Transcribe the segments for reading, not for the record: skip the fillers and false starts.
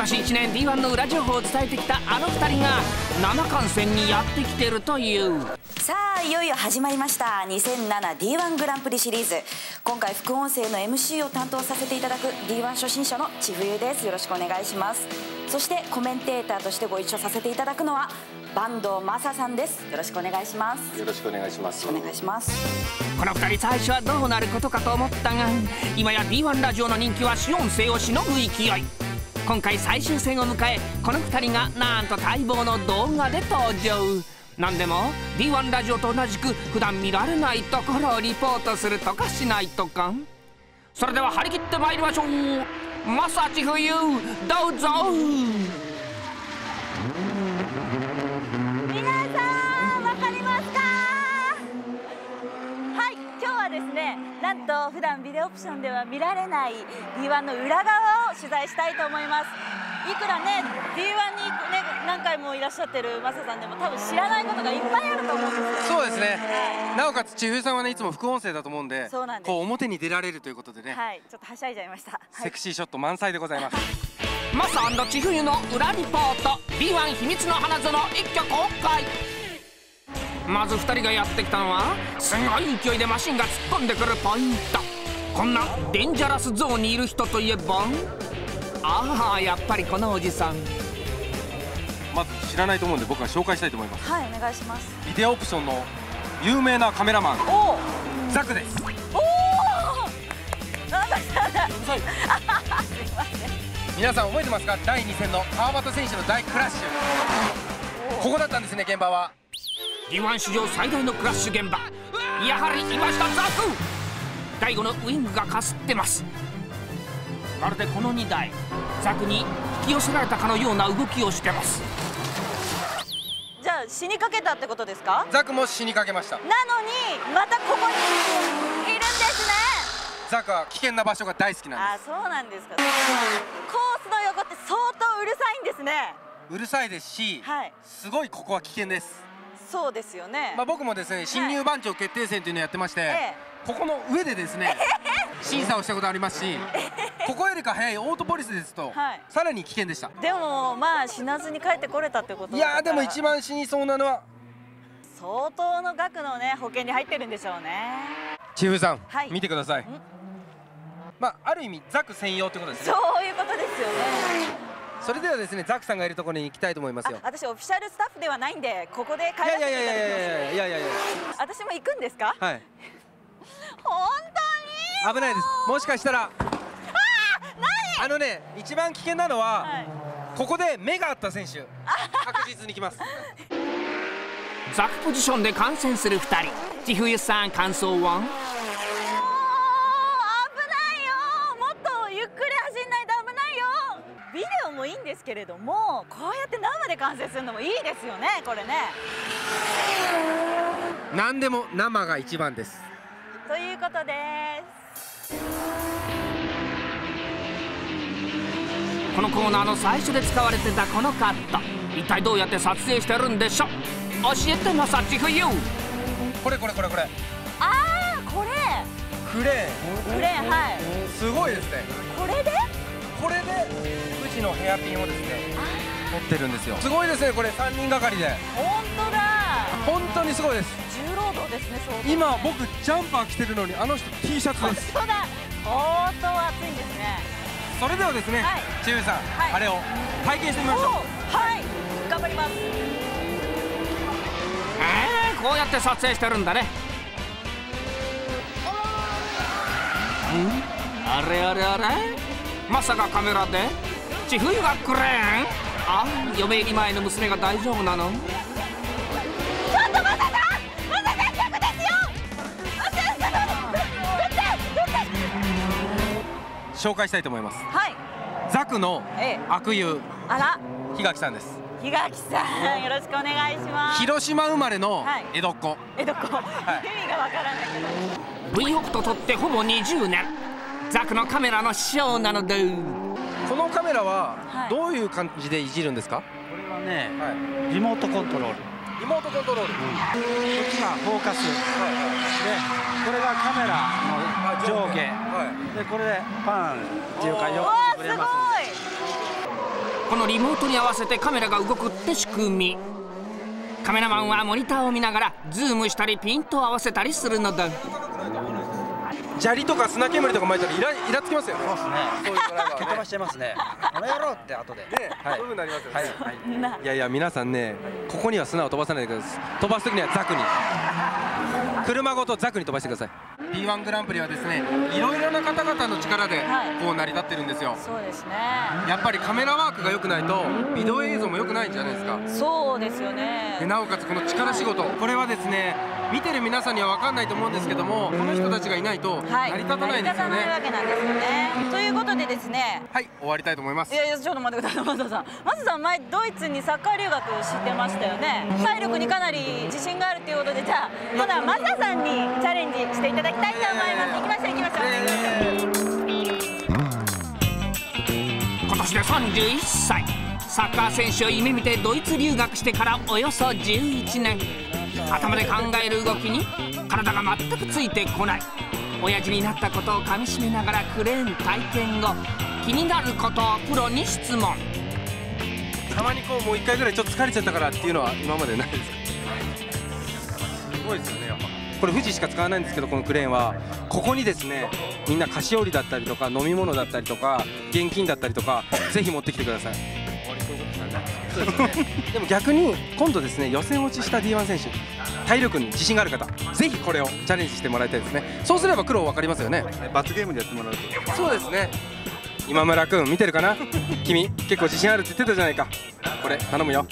年1年 D1 の裏情報を伝えてきたあの2人が生観戦にやってきてるという。 さあいよいよ始まりました 2007D1 グランプリシリーズ。今回副音声の MC を担当させていただく D1 初心者の千冬です。よろしくお願いします。そしてコメンテーターとしてご一緒させていただくのは坂東正さんです。よろしくお願いします。 よろしくお願いします。 お願いします。 この2人最初はどうなることかと思ったが、今や D1 ラジオの人気は主音声をしのぐ勢い。今回最終戦を迎え、この2人がなんと待望の動画で登場。なんでも D1 ラジオと同じく普段見られないところをリポートするとかしないとか。それでは張り切ってまいりましょう。マサ千冬、どうぞ。 皆さんわかりますか？はい、今日はですね、なんと普段ビデオオプションでは見られない D1 の裏側を取材したいと思います。いくらね D1 に、ね、何回もいらっしゃってるマサさんでも多分知らないことがいっぱいあると思うんですよ。 そうですね、はい、なおかつ千冬さんはねいつも副音声だと思うんで、 そうなんです。 こう表に出られるということでね、 はい、ちょっとはしゃいじゃいました、はい、 セクシーショット満載でございます。 マサ&千冬の裏リポート D1 秘密の花園一挙公開。まず2人がやってきたのはすごい勢いでマシンが突っ込んでくるポイント。こんなデンジャラスゾーンにいる人といえば、ああやっぱりこのおじさん。 まず知らないと思うんで僕は紹介したいと思います。 はい、お願いします。 ビデオオプションの有名なカメラマンザクです。 おお、なんだなんだ。すいません。 皆さん覚えてますか？第2戦の川端選手の大クラッシュ、ここだったんですね。現場は D1 史上最大のクラッシュ現場。やはりいました、ザク。第5のウイングがかすってます。まるでこの2台ザクに引き寄せられたかのような動きをしてます。 じゃあ死にかけたってことですか？ ザクも死にかけました。 なのにまたここにいるんですね。 ザクは危険な場所が大好きなんです。 あ、そうなんですか。コースの横って相当うるさいんですね。 うるさいですし、はい、すごいここは危険です。 そうですよね。 僕もですね新入番長決定戦というのをやってまして、ここの上でですね審査をしたことありますし、ここよりか早いオートポリスですと、さらに危険でした。 でもまあ死なずに帰ってこれたってことだから。 いやでも一番死にそうなのは相当の額のね保険に入ってるんでしょうね。 千冬さん、見てください。ある意味ザク専用ってことですね。 そういうことですよね。 それではですねザクさんがいるところに行きたいと思いますよ。 私オフィシャルスタッフではないんでここで帰らせていただきます。 いや私も行くんですか？ はい。 本当に危ないです。もしかしたら一番危険なのは、ここで目が合った選手確実に来ます。 ザクポジションで観戦する2人。千冬さん感想は？ ビデオもいいんですけれども、こうやって生で観戦するのもいいですよね。これね。 何でも生が一番です。 ということです。 このコーナーの最初で使われてたこのカット、一体どうやって撮影してるんでしょう？教えてマサ千冬。 これ。 ああ、これ。 クレーン、はい。すごいですね。これで富士のヘアピンをですね撮ってるんですよ。すごいですね。これ3人がかりで。 本当だ。 本当にすごいです。 重労働ですね。 今僕ジャンパー着てるのにあの人 T シャツです。 本当だ。相当暑いんですね。 それではですね、千冬さん、あれを体験してみましょう。 はい、頑張ります。 こうやって撮影してるんだね。あれまさかカメラで千冬がクレーン？あ、嫁入り前の娘が大丈夫なの？ ちょっとまさか逆ですよ。 紹介したいと思います。 はい。 ザクの悪友、檜垣さんです。 檜垣さん、よろしくお願いします。 広島生まれの江戸っ子。意味がわからないけど。V 北斗とってほぼ20年。ザクのカメラの師匠なので。 このカメラはどういう感じでいじるんですか？これはね、リモートコントロール。 リモートコントロール。こっちがフォーカス。で、これがカメラの上下。で、これでパンっていうか横にぶれます。 このリモートに合わせてカメラが動くって仕組み。カメラマンはモニターを見ながらズームしたりピントを合わせたりするのだ。 砂利とか砂煙とか巻いたらイラつきますよね。 そうですね。 そういうドライバーはね蹴飛ばしちゃいますね。この野郎って後で。 そういう風になりますよね。 な、 いやいや、皆さんね、ここには砂を飛ばさないでください。飛ばす時にはザクに、車ごとザクに飛ばしてください。 B1 グランプリはですね、いろいろな方々の力でこう成り立ってるんですよ。 そうですね。 やっぱりカメラワークが良くないとビデオ映像も良くないんじゃないですか。 そうですよね。 でなおかつこの力仕事、これはですね、見てる皆さんには分かんないと思うんですけども、この人たちがいないと成り立たないですよ成り立たないわね。 けなんですよね。ということでですね。 はい、終わりたいと思いますい。やいや、ちょっと待ってください、マサさん。マサさん、前ドイツにサッカー留学してましたよね。体力にかなり自信があるということで、じゃあ今度はマサさんにチャレンジしていただきたいと思います。行きましょう行きましょう。 今年で31歳。サッカー選手を夢見てドイツ留学してからおよそ11年。頭で考える動きに体が全くついてこない。親父になったことをかみしめながらクレーン体験後、気になることをプロに質問。 たまにこうもう1回ぐらいちょっと疲れちゃったからっていうのは今までないですか。すごいですよね。やっぱこれ富士しか使わないんですけど、このクレーンはここにですね、みんな菓子折りだったりとか飲み物だったりとか現金だったりとかぜひ持ってきてください。でも逆に今度ですね、予選落ちした D1 選手、体力に自信がある方、ぜひこれをチャレンジしてもらいたいですね。そうすれば苦労分かりますよね。 罰ゲームでやってもらうと。 そうですね。今村君見てるかな。君結構自信あるって言ってたじゃないか。これ頼むよ。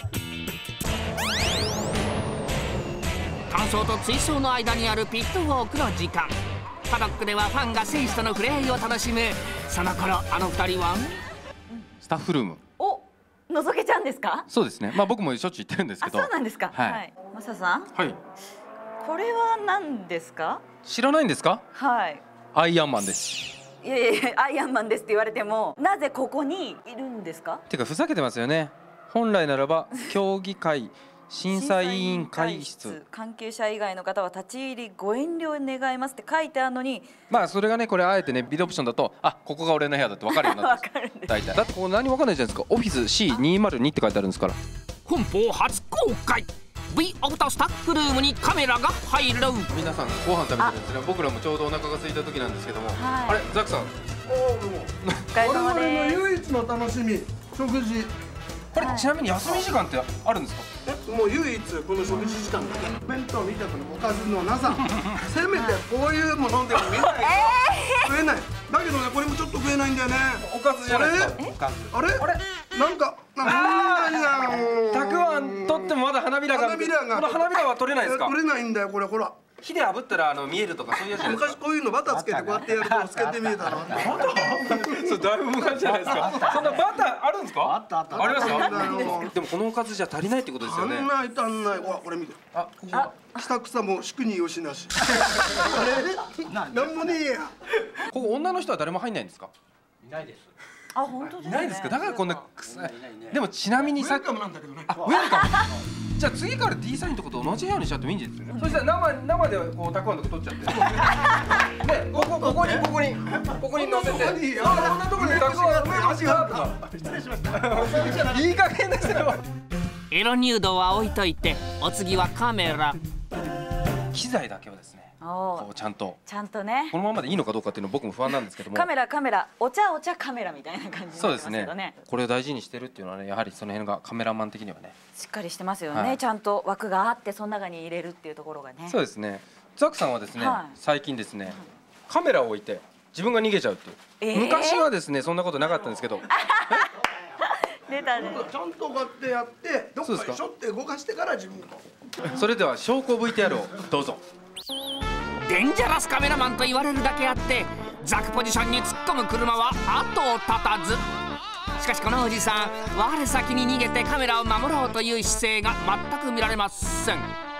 乾燥と追走の間にあるピットウォークの時間。パドックではファンが選手との触れ合いを楽しむ。その頃あの2人はスタッフルーム。 お、覗けちゃうんですか。 そうですね。まあ僕もしょっちゅう行ってるんですけあ、 ど。 そうなんですか。 はいはい。マサさん、 はい。 これは何ですか。 知らないんですか。 はい。 アイアンマンです。 いやいやいや、アイアンマンですって言われても、なぜここにいるんですか。 てかふざけてますよね。本来ならば競技会審査委員会室、 関係者以外の方は立ち入りご遠慮願いますって書いてあるのに、 まあそれがね、これあえてねビデオオプションだと、あ、ここが俺の部屋だって分かるようになってわかるんです。 大体だってここ何も分かんないじゃないですか。オフィス C202 って書いてあるんですから。 本邦初公開。 V オブタスタッフルームにカメラが入る。 皆さんご飯食べてるんですね。僕らもちょうどお腹が空いた時なんですけども、 はいあれザクさん、 お疲れ様我々のです。 唯一の楽しみ、食事。 これちなみに休み時間ってあるんですか。 もう唯一この食事時間だけ。弁当見てこのおかずのなさ。せめてこういうものでも見ないと食えない。だけどね、これもちょっと食えないんだよね。 おかずじゃないですか。 あれおかず。 あれ？なんかたくあん取ってもまだ花びらが。 花びらがこの花びらは取れないですか。 取れないんだよこれ、ほら。 火で炙ったら見えるとかそういうやつじゃないですか。 昔こういうのバターつけてこうやってやると透けて見えたの。 それだいぶ昔じゃないですか。そんなバターあるんですか。 あったあった。 ありますか。 なんだよ。 でもこのおかずじゃ足りないってことですよね。 足んない足んない。ほらこれ見て。 あ、ここ下草も宿によしなし。あれ？なんもねえや。 ここ女の人は誰も入んないんですか。 いないです。 あ、本当ですね。 いないですか。だからこんな臭い。でもちなみにさっきウェルカムなんだけどね。 あ、ウェルカム。じゃあ次から D サインとこと同じ部屋にしちゃってもいいんですよね。そしたら生でこうたくあんとか取っちゃって。で、ここに乗せて。こんなとこにたくあん味がとか。失礼しました。いい加減ですよ。 エロ入道は置いといて、お次はカメラ。 機材だけはですね、こうちゃんとね。 このままでいいのかどうかっていうの僕も不安なんですけども。 カメラお茶カメラみたいな感じになってそうですますけどね。 ね。これを大事にしてるっていうのはね、やはりその辺がカメラマン的にはね。 しっかりしてますよね。 はいちゃんと枠があってその中に入れるっていうところがね。 そうですね。ザクさんはですね、 はい最近ですね、カメラを置いて自分が逃げちゃうっていう。昔はですねそんなことなかったんですけど。 出たね。 ちゃんとこうやってやってどっかにそうですかしょって動かしてから自分が。 それでは証拠 VTR をどうぞ。 デンジャラスカメラマンと言われるだけあって、ザクポジションに突っ込む車は後を絶たず。しかしこのおじさん、我先に逃げてカメラを守ろうという姿勢が全く見られません。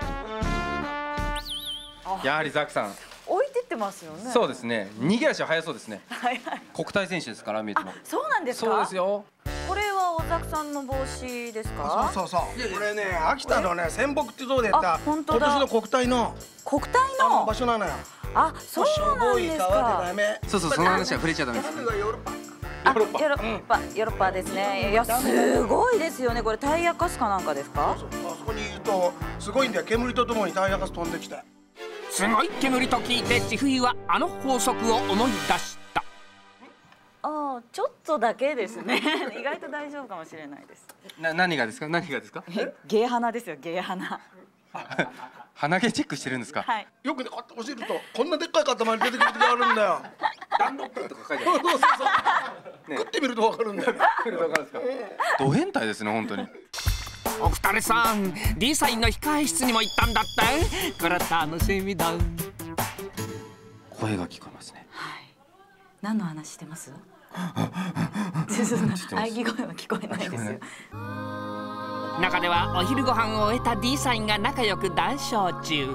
やはりザクさん、 置いてってますよね。 そうですね、逃げ足は速そうですね。 はいはい。 国体選手ですから見えても。 そうなんですか。 そうですよ。 これは小沢さんの帽子ですか。 そうそう。これね、秋田のね仙北地蔵でやったあ本当今だ年の国体の国体の場所なのよ。 あ、そうなんですか。 ダメ。 そうそう、その話は触れちゃダメです。 がヨーロッパ。 ヨーロッパですね。いやすごいですよね。これタイヤカスかなんかですか？ あそこにいるとすごいんだよ。煙とともにタイヤガス飛んできて。 すごい煙と聞いて千冬はあの法則を思い出した。 ああ、ちょっとだけですね。意外と大丈夫かもしれないです。 何がですか？何がですか？ ゲー鼻ですよ、ゲー鼻。 鼻毛チェックしてるんですか？ はい。 よくね、こうやって押してるとこんなでっかい塊出てくる時あるんだよ。 ダンロップとか書いてある。 そう食ってみるとわかるんだよ。 ド変態ですね、本当に。 お二人さん D サインの控え室にも行ったんだって。これ楽しみだ。 声が聞こえますね。 何の話してます？喘ぎ声は聞こえないですよ。 中ではお昼ご飯を終えた D サインが仲良く談笑中。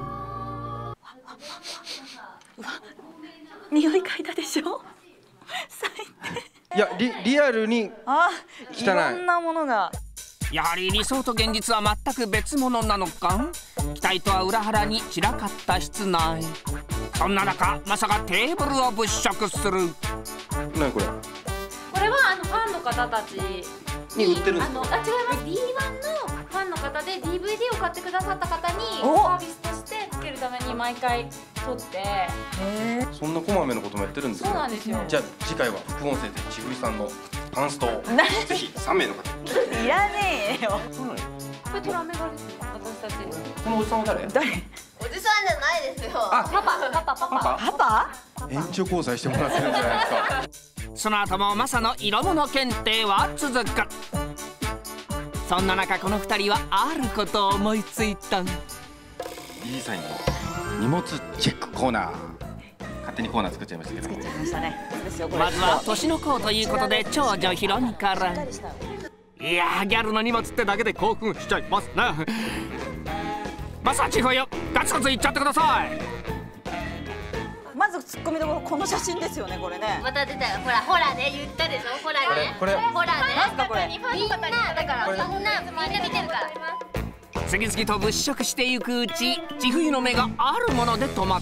匂い嗅いだでしょ？最低。 いや、リアルに汚い。 いろんなものが。 やはり理想と現実は全く別物なのか。期待とは裏腹に散らかった室内。そんな中まさかテーブルを物色する。 何これ？ これはファンの方たちに売ってるんですか？ 違います。D1 のファンの方で DVD を買ってくださった方にサービスとしてつけるために毎回撮って。 そんなこまめなこともやってるんですね。 そうなんですよ。 じゃあ次回は副音声で千冬さんのパンストをぜひ3名の方。 いらねえよ。 これトラメガですよ。私たち。 このおじさんは誰？ 誰？ おじさんじゃないですよ。パパ。 延長交際してもらってるんじゃないですか。 その後もマサの色物検定は続く。そんな中この2人はあることを思いついた。 D サインの荷物チェックコーナー。勝手にコーナー作っちゃいましたけど。 まずは年の子ということで長女ひろみから。いやー、ギャルの荷物ってだけで興奮しちゃいますね。マサ千冬ガツガツいっちゃってください。 まずツッコミどころ、この写真ですよね、これね。 また出たよ。ほらね、言ったでしょ。ほらね。 これほらね。 なんすかこれ。 みんなだからみんな見てるから。 次々と物色していくうち千冬の目があるもので止まった。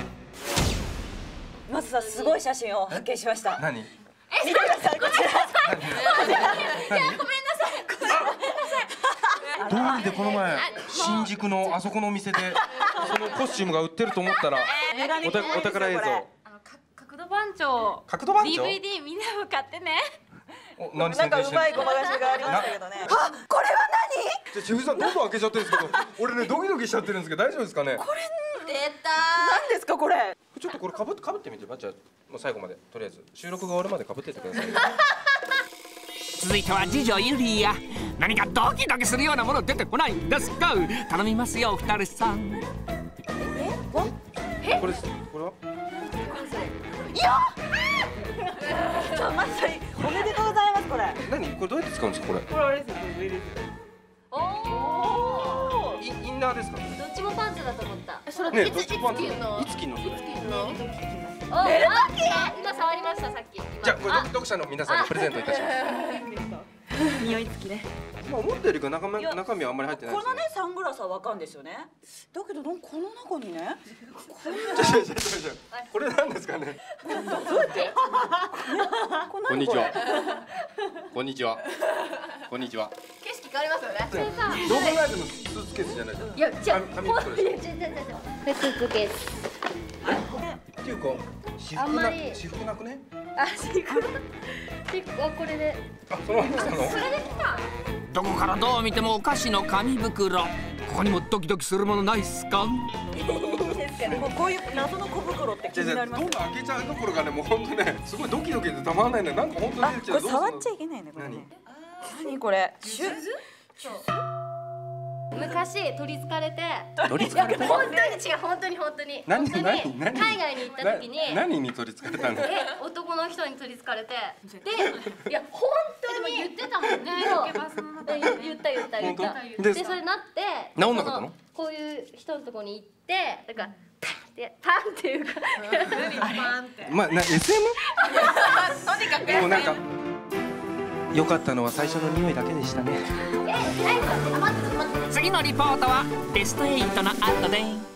まずさ、すごい写真を発見しました。 何？ 見てください、こちら。 どうりでこの前新宿のあそこのお店でそのコスチュームが売ってると思ったらお宝映像。 角度番長。 角度番長？ DVD みんなも買ってね。 何なんかうまいごまかしがありましたけどね。あ、これはじゃあ千冬さんどんどん開けちゃってるんですけど、俺ねドキドキしちゃってるんですけど大丈夫ですかね？ 出た。 何ですかこれ。 ちょっとこれかぶってみてば。じゃあもう最後までとりあえず収録が終わるまでかぶっててください。 続いては次女ゆりや。何かドキドキするようなもの出てこないんですか？頼みますよお二人さん。 これは？ まずおめでとうございますこれ。 何これどうやって使うんですかこれ？ これあれですよ、これ上です。 おお。 インナーですか？ どっちもパンツだと思った。それね、 いつ着るの？ いつ着るの？ 今触りましたさっき。 じゃあこれ読者の皆さんにプレゼントいたします。 匂い付きね。 まあ思ったよりか中身はあんまり入ってないですね。 このねサングラスはわかるんですよね。だけどこの中にね。 これなんですかね。 どうやって？ こんにちは。こんにちは。こんにちは。 景色変わりますよね。 どう考えてもスーツケースじゃないじゃん。 いや、じゃあ、 紙袋でしょ。 スーツケース。 っていうか私服なくね？ これで。 あ、そのまま来たの？ それで来た。 どこからどう見てもお菓子の紙袋。ここにもドキドキするものないっすか？ こういう謎の小袋って気になります。 どんどん開けちゃうところがね、もう本当ね、すごいドキドキでたまらないんだよ。なんか本当にこれ触っちゃいけないねこれね。何これ？ 昔取りつかれて。 取りつかれた？ 本当に違う、本当に。 何海外に行った時に。 何に取りつかれたの？ 男の人に取りつかれて。で、いや本当に言ってたもんね。言った。でそれなって治んなかったの？ こういう人のとこに行ってだからパンっていうかまあSM？ とにかくもうなんか良かったのは最初の匂いだけでしたね。 次のリポートはベスト8の後で。